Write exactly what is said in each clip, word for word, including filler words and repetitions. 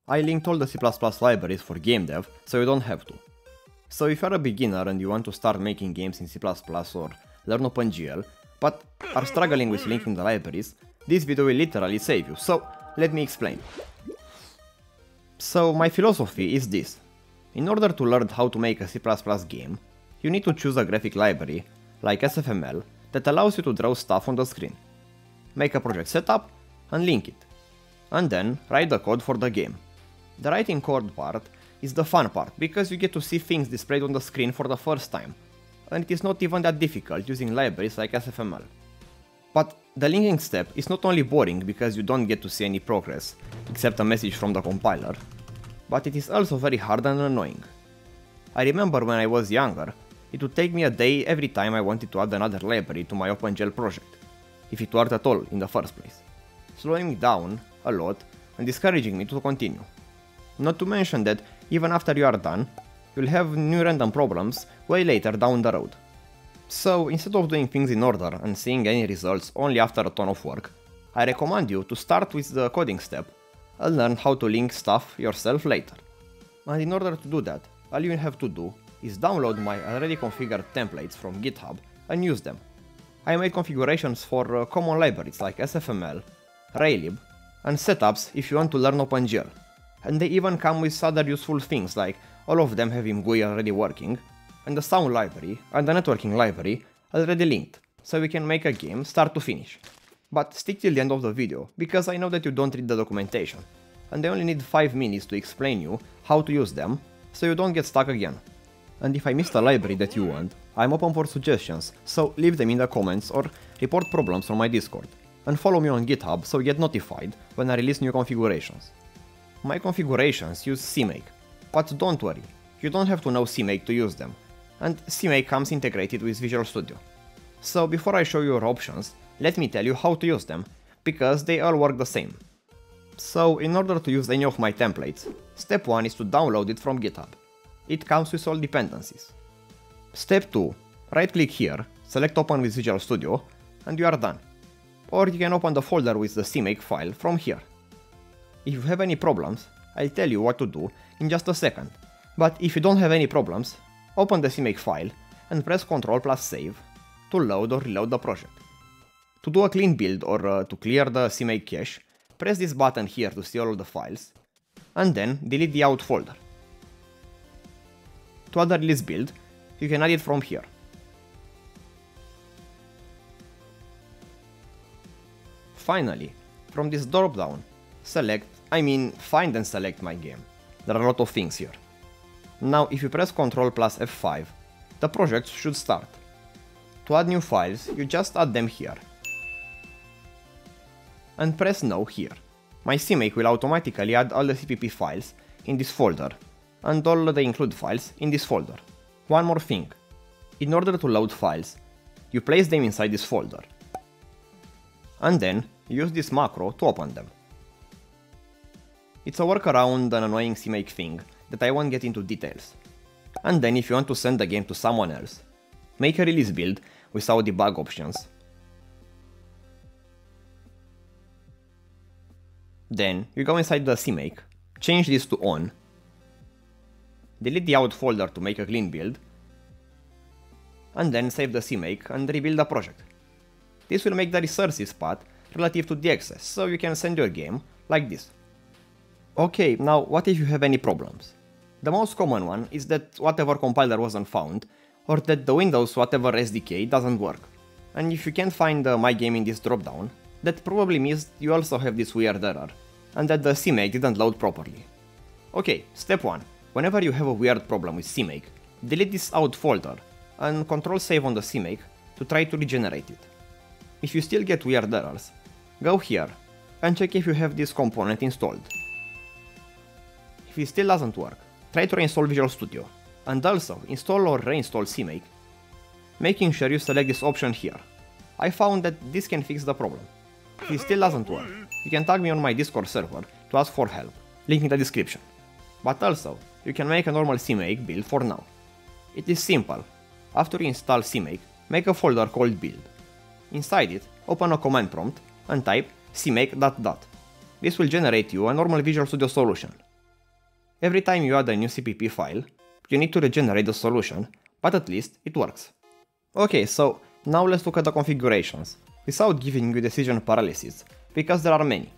I linked all the C plus plus libraries for Gamedev, so you don't have to. So if you're a beginner and you want to start making games in C plus plus or learn OpenGL, but are struggling with linking the libraries, this video will literally save you, so let me explain. So my philosophy is this. In order to learn how to make a C plus plus game, you need to choose a graphic library, like S F M L, that allows you to draw stuff on the screen. Make a project setup and link it. And then write the code for the game. The writing code part is the fun part, because you get to see things displayed on the screen for the first time, and it is not even that difficult using libraries like S F M L. But the linking step is not only boring because you don't get to see any progress, except a message from the compiler, but it is also very hard and annoying. I remember when I was younger, it would take me a day every time I wanted to add another library to my OpenGL project, if it worked at all in the first place, slowing me down a lot and discouraging me to continue. Not to mention that even after you are done, you'll have new random problems way later down the road. So instead of doing things in order and seeing any results only after a ton of work, I recommend you to start with the coding step and learn how to link stuff yourself later. And in order to do that, all you have to do is download my already configured templates from GitHub and use them. I made configurations for uh, common libraries like S F M L, Raylib, and setups if you want to learn OpenGL. And they even come with other useful things, like all of them have I M G U I already working, and the sound library and the networking library already linked, so we can make a game start to finish. But stick till the end of the video, because I know that you don't read the documentation, and I only need five minutes to explain you how to use them, so you don't get stuck again. And if I missed a library that you want, I'm open for suggestions, so leave them in the comments or report problems on my Discord, and follow me on GitHub so you get notified when I release new configurations. My configurations use Cmake, but don't worry, you don't have to know Cmake to use them, and Cmake comes integrated with Visual Studio. So before I show you your options, let me tell you how to use them, because they all work the same. So in order to use any of my templates, step one is to download it from GitHub. It comes with all dependencies. Step two, right click here, select open with Visual Studio, and you are done. Or you can open the folder with the Cmake file from here. If you have any problems, I'll tell you what to do in just a second. But if you don't have any problems, open the Cmake file and press control plus save to load or reload the project. To do a clean build or uh, to clear the Cmake cache, press this button here to see all of the files, and then delete the out folder. To add a release build, you can add it from here. Finally, from this drop-down, select, I mean find and select my game. There are a lot of things here. Now if you press control plus F five, the project should start. To add new files, you just add them here. And press no here. My Cmake will automatically add all the C P P files in this folder, and all the include files in this folder. One more thing. In order to load files, you place them inside this folder. And then use this macro to open them. It's a workaround an annoying Cmake thing that I won't get into details. And then if you want to send the game to someone else, make a release build without debug options. Then you go inside the Cmake, change this to on, delete the out folder to make a clean build, and then save the Cmake and rebuild the project. This will make the recursive path relative to the access, so you can send your game like this. Okay, now what if you have any problems? The most common one is that whatever compiler wasn't found, or that the Windows whatever S D K doesn't work. And if you can't find uh, my game in this dropdown, that probably means you also have this weird error, and that the Cmake didn't load properly. Okay, step one. Whenever you have a weird problem with Cmake, delete this out folder, and control save on the Cmake to try to regenerate it. If you still get weird errors, go here, and check if you have this component installed. If it still doesn't work, try to reinstall Visual Studio, and also install or reinstall Cmake, making sure you select this option here. I found that this can fix the problem. If it still doesn't work, you can tag me on my Discord server to ask for help, link in the description. But also, you can make a normal Cmake build for now. It is simple. After you install Cmake, make a folder called build. Inside it, open a command prompt and type cmake dot dot. This will generate you a normal Visual Studio solution, Every time you add a new C P P file, you need to regenerate the solution, but at least it works. Okay, so now let's look at the configurations, without giving you decision paralysis, because there are many.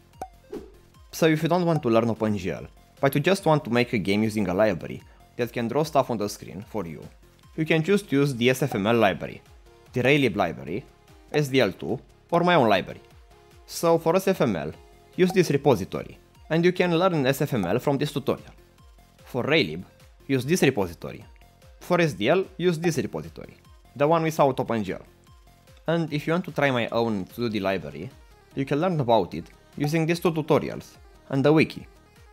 So if you don't want to learn OpenGL, but you just want to make a game using a library that can draw stuff on the screen for you, you can choose to use the S F M L library, the Raylib library, S D L two, or my own library. So for S F M L, use this repository, and you can learn S F M L from this tutorial. For Raylib, use this repository. For S D L, use this repository, the one without OpenGL. And if you want to try my own two D library, you can learn about it using these two tutorials and the wiki.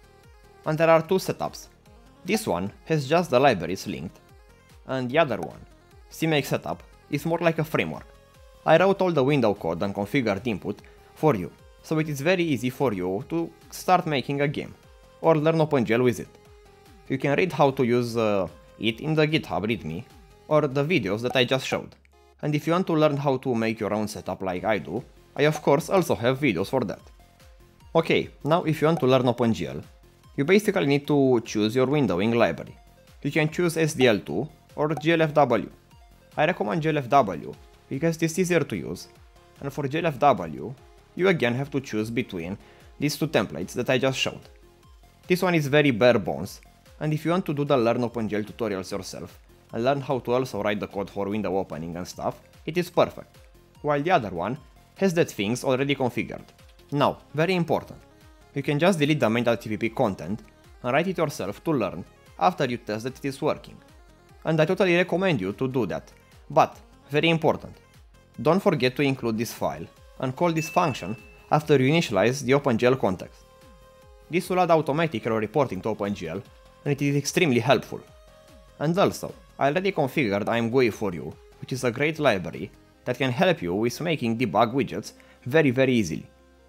And there are two setups. This one has just the libraries linked, and the other one, Cmake setup, is more like a framework. I wrote all the window code and configured input for you, so it is very easy for you to start making a game, or learn OpenGL with it. You can read how to use uh, it in the GitHub readme, or the videos that I just showed. And if you want to learn how to make your own setup like I do, I of course also have videos for that. Okay, now if you want to learn OpenGL, you basically need to choose your windowing library. You can choose S D L two or G L F W. I recommend G L F W because it is easier to use, and for G L F W, you again have to choose between these two templates that I just showed. This one is very bare bones, and if you want to do the learn OpenGL tutorials yourself, and learn how to also write the code for window opening and stuff, it is perfect, while the other one has that things already configured. Now, very important, you can just delete the main.tpp content and write it yourself to learn after you test that it is working. And I totally recommend you to do that, but, very important, don't forget to include this file and call this function after you initialize the OpenGL context. This will add automatic error reporting to OpenGL, and it is extremely helpful. And also, I already configured I M G U I for you, which is a great library that can help you with making debug widgets very very easily.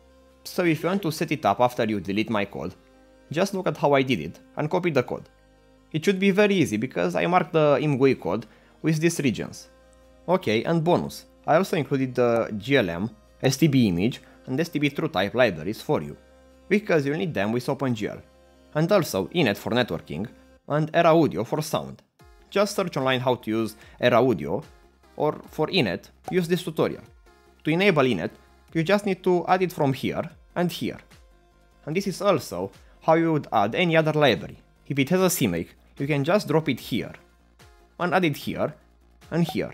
So if you want to set it up after you delete my code, just look at how I did it and copy the code. It should be very easy because I marked the I M G U I code with these regions. Okay, and bonus, I also included the G L M, S T B image and S T B TrueType libraries for you, because you'll need them with OpenGL. And also E N E T for networking and Era Audio for sound. Just search online how to use Era Audio, or for E N E T, use this tutorial. To enable E N E T, you just need to add it from here and here. And this is also how you would add any other library. If it has a Cmake, you can just drop it here, and add it here, and here.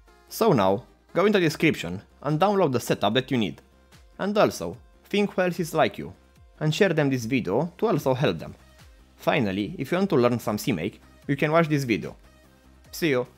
So now, go in the description and download the setup that you need. And also, think who else is like you, and share them this video to also help them. Finally, if you want to learn some Cmake, you can watch this video. See you!